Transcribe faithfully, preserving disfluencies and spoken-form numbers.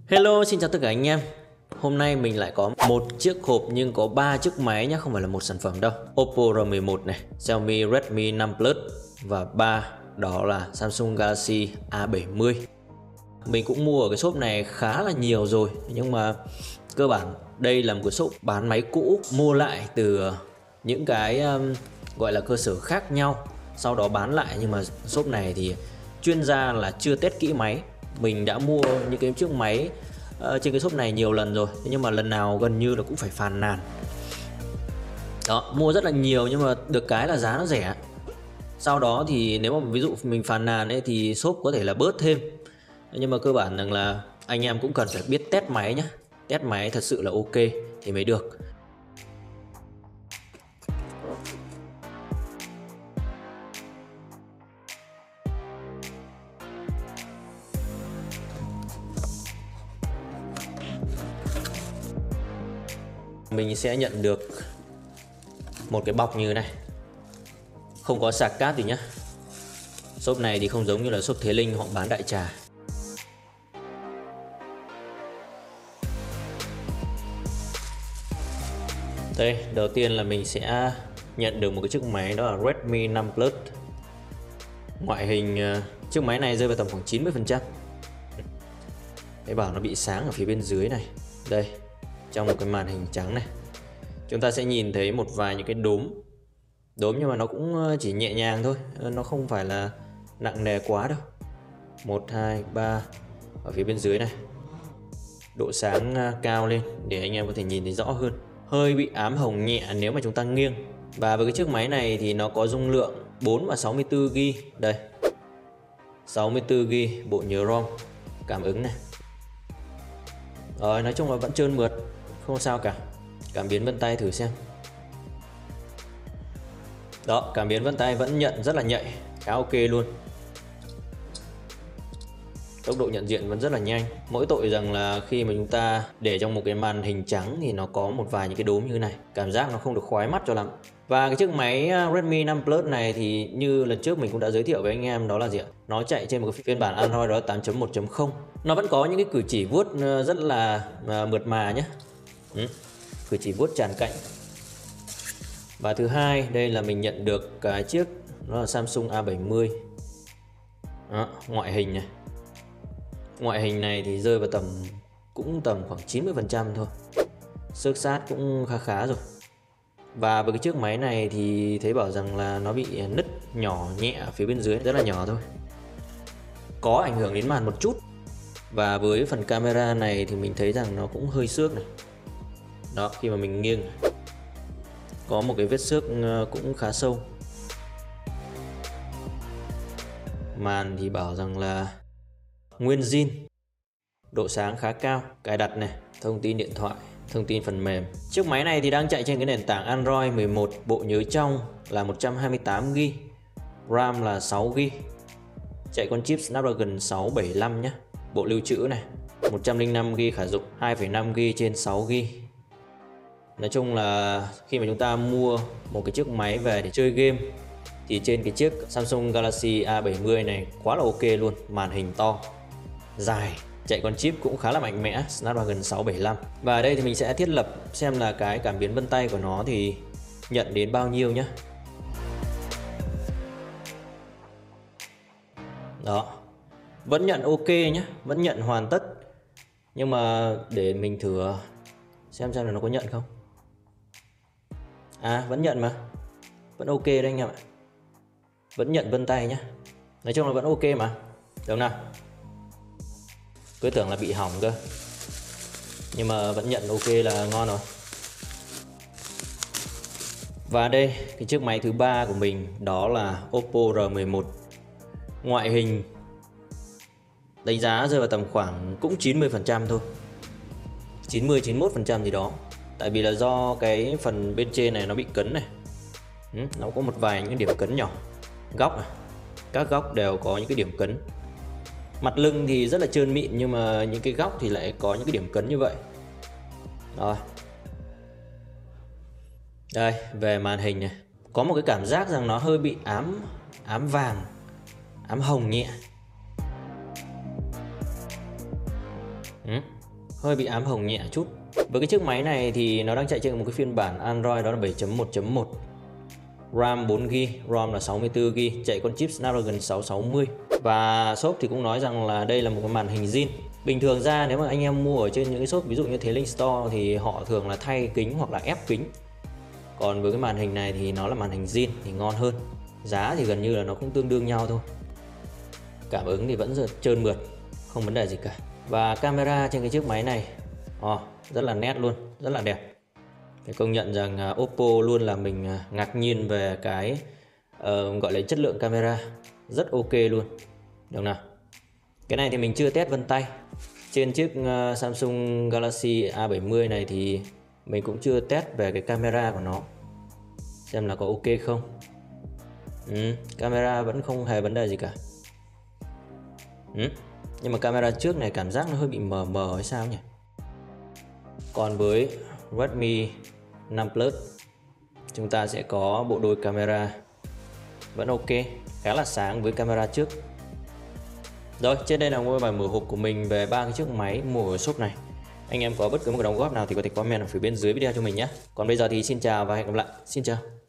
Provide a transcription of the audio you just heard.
Hello, xin chào tất cả anh em. Hôm nay mình lại có một chiếc hộp nhưng có ba chiếc máy nhé, không phải là một sản phẩm đâu. Oppo R mười một này, Xiaomi Redmi năm Plus và ba đó là Samsung Galaxy A bảy mươi. Mình cũng mua ở cái shop này khá là nhiều rồi, nhưng mà cơ bản đây là một cái shop bán máy cũ mua lại từ những cái um, gọi là cơ sở khác nhau, sau đó bán lại. Nhưng mà shop này thì chuyên gia là chưa test kỹ máy. Mình đã mua những cái chiếc máy uh, trên cái shop này nhiều lần rồi, nhưng mà lần nào gần như là cũng phải phàn nàn. Đó, mua rất là nhiều nhưng mà được cái là giá nó rẻ. Sau đó thì nếu mà ví dụ mình phàn nàn ấy thì shop có thể là bớt thêm. Nhưng mà cơ bản rằng là anh em cũng cần phải biết test máy nhé. Test máy thật sự là ok thì mới được. Mình sẽ nhận được một cái bọc như này, không có sạc cáp gì nhá. Shop này thì không giống như là shop Thế Linh họ bán đại trà. Đây, đầu tiên là mình sẽ nhận được một cái chiếc máy, đó là Redmi năm Plus. Ngoại hình chiếc máy này rơi vào tầm khoảng chín mươi phần trăm. Cái bảo nó bị sáng ở phía bên dưới này. Đây, trong một cái màn hình trắng này, chúng ta sẽ nhìn thấy một vài những cái đốm đốm nhưng mà nó cũng chỉ nhẹ nhàng thôi, nó không phải là nặng nề quá đâu. Một, hai, ba ở phía bên dưới này. Độ sáng cao lên để anh em có thể nhìn thấy rõ hơn. Hơi bị ám hồng nhẹ nếu mà chúng ta nghiêng. Và với cái chiếc máy này thì nó có dung lượng bốn và sáu mươi tư gi ga bai. Đây, sáu mươi tư gi ga bai bộ nhớ ROM, cảm ứng này. Rồi, nói chung là vẫn trơn mượt, không sao cả. Cảm biến vân tay thử xem. Đó, cảm biến vân tay vẫn nhận rất là nhạy, khá ok luôn. Tốc độ nhận diện vẫn rất là nhanh. Mỗi tội rằng là khi mà chúng ta để trong một cái màn hình trắng thì nó có một vài những cái đốm như thế này, cảm giác nó không được khoái mắt cho lắm. Và cái chiếc máy Redmi năm Plus này thì như lần trước mình cũng đã giới thiệu với anh em, đó là gì ạ? Nó chạy trên một cái phiên bản Android đó là tám chấm một chấm không. Nó vẫn có những cái cử chỉ vuốt rất là mượt mà nhé. Ừ, cử chỉ vuốt tràn cạnh. Và thứ hai, đây là mình nhận được cái chiếc đó là Samsung A bảy mươi. Đó, ngoại hình này. Ngoại hình này thì rơi vào tầm cũng tầm khoảng chín mươi phần trăm thôi. Xước sát cũng khá khá rồi. Và với cái chiếc máy này thì thấy bảo rằng là nó bị nứt nhỏ nhẹ ở phía bên dưới, rất là nhỏ thôi. Có ảnh hưởng đến màn một chút. Và với phần camera này thì mình thấy rằng nó cũng hơi xước này. Đó, khi mà mình nghiêng có một cái vết xước cũng khá sâu. Màn thì bảo rằng là nguyên zin. Độ sáng khá cao. Cài đặt này, thông tin điện thoại, thông tin phần mềm. Chiếc máy này thì đang chạy trên cái nền tảng Android mười một. Bộ nhớ trong là một trăm hai mươi tám gi ga bai, RAM là sáu gi ga bai. Chạy con chip Snapdragon sáu bảy lăm nhé. Bộ lưu trữ này một trăm lẻ năm gi ga bai khả dụng, hai phẩy năm gi ga bai trên sáu gi ga bai. Nói chung là khi mà chúng ta mua một cái chiếc máy về để chơi game thì trên cái chiếc Samsung Galaxy A bảy mươi này quá là ok luôn. Màn hình to, dài, chạy con chip cũng khá là mạnh mẽ, Snapdragon sáu bảy lăm. Và ở đây thì mình sẽ thiết lập xem là cái cảm biến vân tay của nó thì nhận đến bao nhiêu nhé. Đó, vẫn nhận ok nhé, vẫn nhận hoàn tất. Nhưng mà để mình thử xem xem là nó có nhận không. À, vẫn nhận mà, vẫn ok đấy anh em ạ. Vẫn nhận vân tay nhé. Nói chung là vẫn ok mà, được nào. Cứ tưởng là bị hỏng cơ, nhưng mà vẫn nhận ok là ngon rồi. Và đây, cái chiếc máy thứ ba của mình đó là Oppo R mười một. Ngoại hình đánh giá rơi vào tầm khoảng cũng chín mươi phần trăm thôi, chín mươi chín mươi mốt phần trăm gì đó. Tại vì là do cái phần bên trên này nó bị cấn này. Ừ, nó có một vài những điểm cấn nhỏ. Góc này, các góc đều có những cái điểm cấn. Mặt lưng thì rất là trơn mịn, nhưng mà những cái góc thì lại có những cái điểm cấn như vậy. Rồi. Đây, về màn hình này, có một cái cảm giác rằng nó hơi bị ám ám vàng, ám hồng nhẹ. Ừ. hơi bị ám hồng nhẹ chút. Với cái chiếc máy này thì nó đang chạy trên một cái phiên bản Android đó là bảy chấm một chấm một, RAM bốn gi ga bai, ROM là sáu mươi tư gi ga bai, chạy con chip Snapdragon sáu sáu mươi. Và shop thì cũng nói rằng là đây là một cái màn hình zin. Bình thường ra nếu mà anh em mua ở trên những cái shop ví dụ như Thế Linh Store thì họ thường là thay kính hoặc là ép kính. Còn với cái màn hình này thì nó là màn hình zin thì ngon hơn. Giá thì gần như là nó cũng tương đương nhau thôi. Cảm ứng thì vẫn rất trơn mượt, không vấn đề gì cả. Và camera trên cái chiếc máy này oh, rất là nét luôn, rất là đẹp. Phải công nhận rằng uh, Oppo luôn là mình uh, ngạc nhiên về cái uh, gọi là chất lượng camera. Rất ok luôn. Được nào. Cái này thì mình chưa test vân tay. Trên chiếc uh, Samsung Galaxy A bảy mươi này thì mình cũng chưa test về cái camera của nó, xem là có ok không. ừ, Camera vẫn không hề vấn đề gì cả. ừ. Nhưng mà camera trước này cảm giác nó hơi bị mờ mờ hay sao nhỉ. Còn với Redmi năm Plus chúng ta sẽ có bộ đôi camera vẫn ok, khá là sáng với camera trước. Rồi, trên đây là ngôi bài mở hộp của mình về ba cái chiếc máy mua ở shop này. Anh em có bất cứ một cái đóng góp nào thì có thể comment ở phía bên dưới video cho mình nhé. Còn bây giờ thì xin chào và hẹn gặp lại. Xin chào.